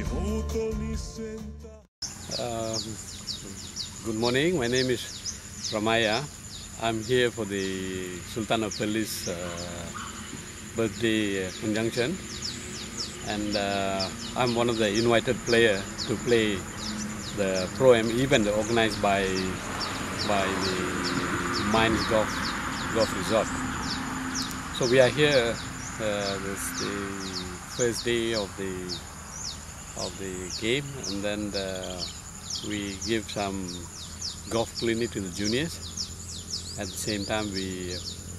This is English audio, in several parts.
Good morning, my name is Ramayah. I'm here for the Sultan of Perlis birthday conjunction, and I'm one of the invited players to play the Pro-Am event organized by the Mines Golf Resort. So we are here, this is the first day of the game, and then we give some golf clinic to the juniors. At the same time, we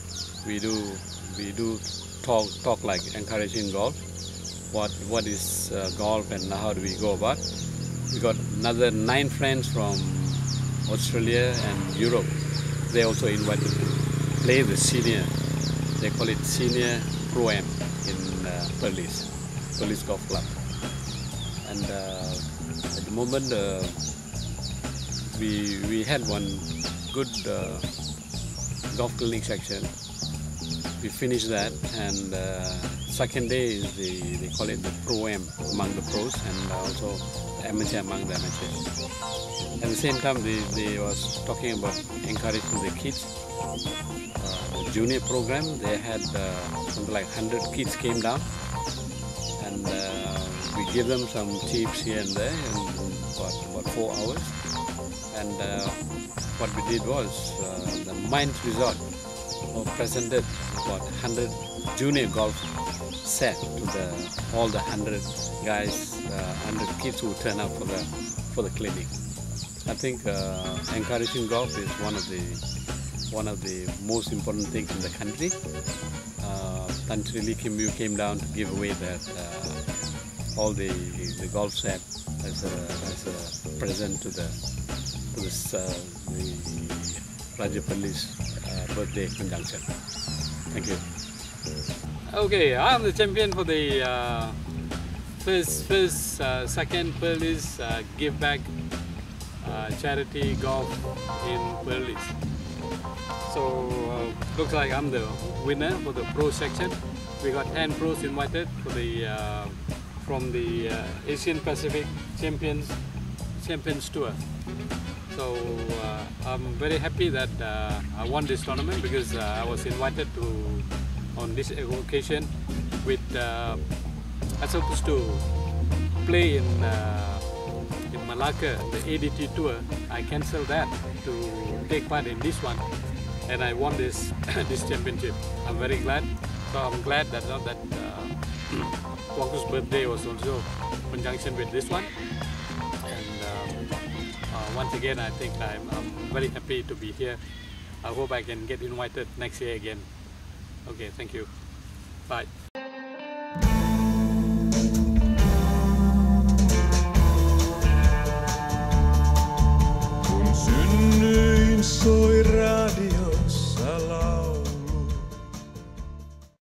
do talk like encouraging golf. What is golf and how do we go about? We got another 9 friends from Australia and Europe. They also invited to play the senior. They call it Senior Pro-Am in Perlis Golf Club. And at the moment, we had one good golf clinic section. We finished that, and second day is they call it the Pro-Am among the pros, and also the amateur among the amateurs. At the same time, they was talking about encouraging the kids. The junior program, they had something like 100 kids came down, and we give them some tips here and there in about 4 hours. And what we did was the Mines Resort presented about 100 junior golf set to all the 100 guys, 100 kids who turn up for the clinic. I think encouraging golf is one of the most important things in the country. Tan Sri came down to give away that all the golf set as a present to the Royal Perlis birthday conjunction. Thank you. Okay, I'm the champion for the second Perlis give back charity golf in Perlis. So looks like I'm the winner for the pro section. We got 10 pros invited for the from the Asian Pacific Champions Tour. So I'm very happy that I won this tournament, because I was invited on this occasion with I supposed to play in Malacca, the ADT tour. I cancelled that to take part in this one, and I won this this championship. I'm very glad. So I'm glad that Wangku's birthday was also in conjunction with this one. Once again, I think I'm very happy to be here. I hope I can get invited next year again. Okay, thank you. Bye.